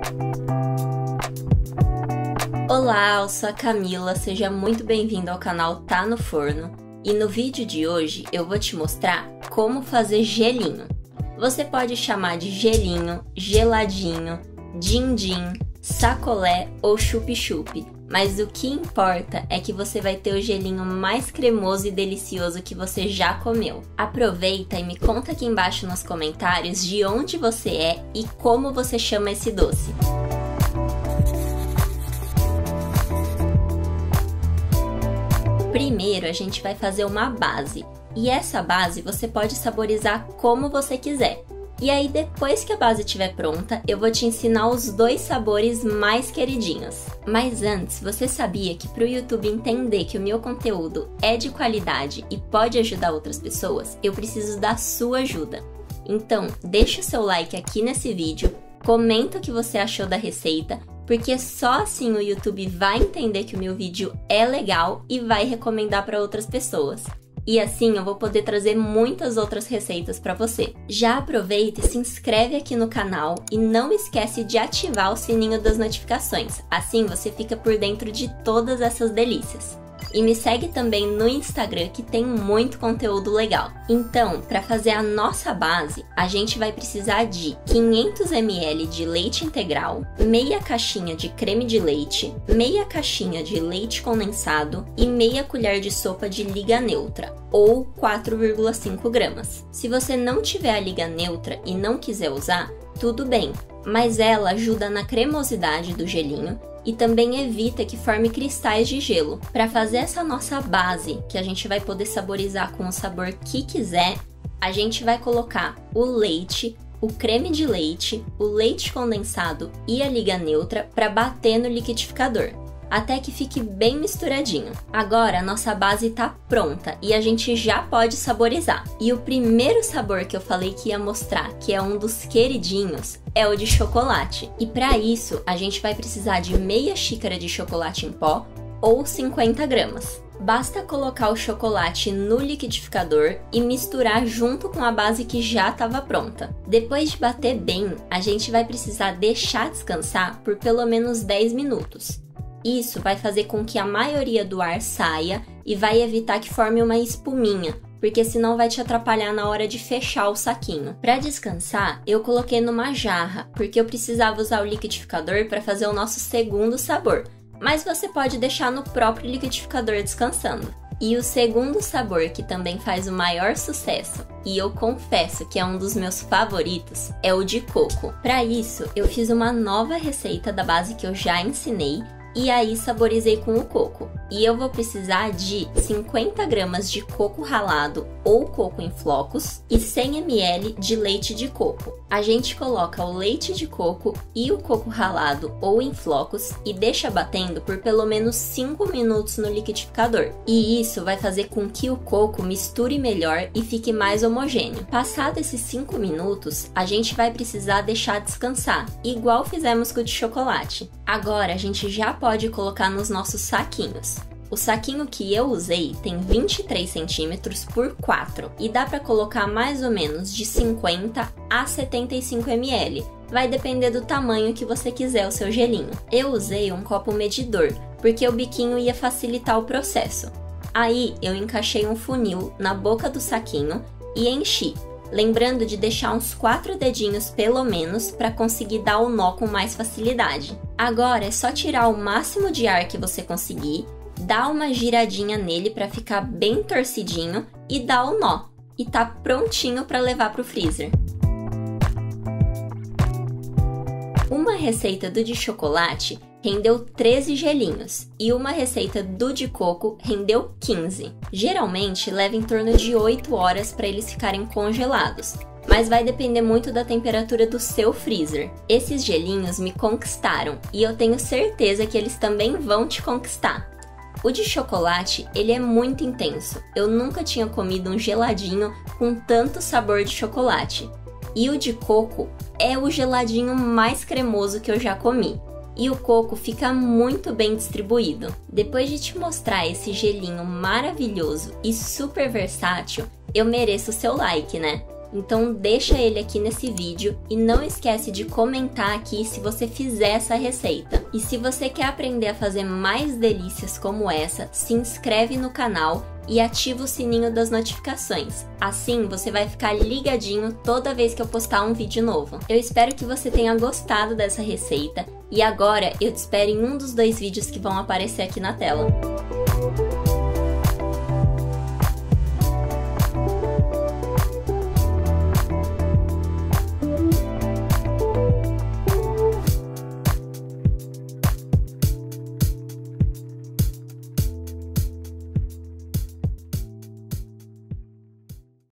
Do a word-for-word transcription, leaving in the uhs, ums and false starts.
Olá, eu sou a Camila, seja muito bem-vindo ao canal Tá no Forno. E no vídeo de hoje eu vou te mostrar como fazer gelinho. Você pode chamar de gelinho, geladinho, din-din, sacolé ou chup-chup, mas o que importa é que você vai ter o gelinho mais cremoso e delicioso que você já comeu. Aproveita e me conta aqui embaixo nos comentários de onde você é e como você chama esse doce. Primeiro a gente vai fazer uma base, e essa base você pode saborizar como você quiser. E aí depois que a base estiver pronta, eu vou te ensinar os dois sabores mais queridinhos. Mas antes, você sabia que para o YouTube entender que o meu conteúdo é de qualidade e pode ajudar outras pessoas, eu preciso da sua ajuda. Então, deixa o seu like aqui nesse vídeo, comenta o que você achou da receita, porque só assim o YouTube vai entender que o meu vídeo é legal e vai recomendar para outras pessoas. E assim eu vou poder trazer muitas outras receitas para você. Já aproveita e se inscreve aqui no canal e não esquece de ativar o sininho das notificações, assim você fica por dentro de todas essas delícias. E me segue também no Instagram que tem muito conteúdo legal. Então, para fazer a nossa base, a gente vai precisar de quinhentos mililitros de leite integral, meia caixinha de creme de leite, meia caixinha de leite condensado e meia colher de sopa de liga neutra, ou quatro vírgula cinco gramas. Se você não tiver a liga neutra e não quiser usar, tudo bem, mas ela ajuda na cremosidade do gelinho e também evita que forme cristais de gelo. Para fazer essa nossa base, que a gente vai poder saborizar com o sabor que quiser, a gente vai colocar o leite, o creme de leite, o leite condensado e a liga neutra para bater no liquidificador, até que fique bem misturadinho. Agora a nossa base tá pronta e a gente já pode saborizar. E o primeiro sabor que eu falei que ia mostrar, que é um dos queridinhos, é o de chocolate. E para isso a gente vai precisar de meia xícara de chocolate em pó ou cinquenta gramas. Basta colocar o chocolate no liquidificador e misturar junto com a base que já estava pronta. Depois de bater bem, a gente vai precisar deixar descansar por pelo menos dez minutos. Isso vai fazer com que a maioria do ar saia e vai evitar que forme uma espuminha, porque senão vai te atrapalhar na hora de fechar o saquinho. Para descansar, eu coloquei numa jarra, porque eu precisava usar o liquidificador para fazer o nosso segundo sabor, mas você pode deixar no próprio liquidificador descansando. E o segundo sabor, que também faz o maior sucesso, e eu confesso que é um dos meus favoritos, é o de coco. Para isso, eu fiz uma nova receita da base que eu já ensinei, e aí saborizei com o coco. E eu vou precisar de cinquenta gramas de coco ralado ou coco em flocos e cem mililitros de leite de coco. A gente coloca o leite de coco e o coco ralado ou em flocos e deixa batendo por pelo menos cinco minutos no liquidificador. E isso vai fazer com que o coco misture melhor e fique mais homogêneo. Passado esses cinco minutos, a gente vai precisar deixar descansar, igual fizemos com o de chocolate. Agora a gente já pode colocar nos nossos saquinhos. O saquinho que eu usei tem vinte e três centímetros por quatro e dá para colocar mais ou menos de cinquenta a setenta e cinco mililitros, vai depender do tamanho que você quiser o seu gelinho. Eu usei um copo medidor, porque o biquinho ia facilitar o processo. Aí eu encaixei um funil na boca do saquinho e enchi, lembrando de deixar uns quatro dedinhos pelo menos para conseguir dar o nó com mais facilidade. Agora é só tirar o máximo de ar que você conseguir, dá uma giradinha nele para ficar bem torcidinho e dá o nó. E tá prontinho para levar para o freezer. Uma receita do de chocolate rendeu treze gelinhos e uma receita do de coco rendeu quinze. Geralmente leva em torno de oito horas para eles ficarem congelados, mas vai depender muito da temperatura do seu freezer. Esses gelinhos me conquistaram e eu tenho certeza que eles também vão te conquistar. O de chocolate, ele é muito intenso. Eu nunca tinha comido um geladinho com tanto sabor de chocolate. E o de coco é o geladinho mais cremoso que eu já comi. E o coco fica muito bem distribuído. Depois de te mostrar esse gelinho maravilhoso e super versátil, eu mereço o seu like, né? Então deixa ele aqui nesse vídeo e não esquece de comentar aqui se você fizer essa receita. E se você quer aprender a fazer mais delícias como essa, se inscreve no canal e ativa o sininho das notificações. Assim você vai ficar ligadinho toda vez que eu postar um vídeo novo. Eu espero que você tenha gostado dessa receita e agora eu te espero em um dos dois vídeos que vão aparecer aqui na tela.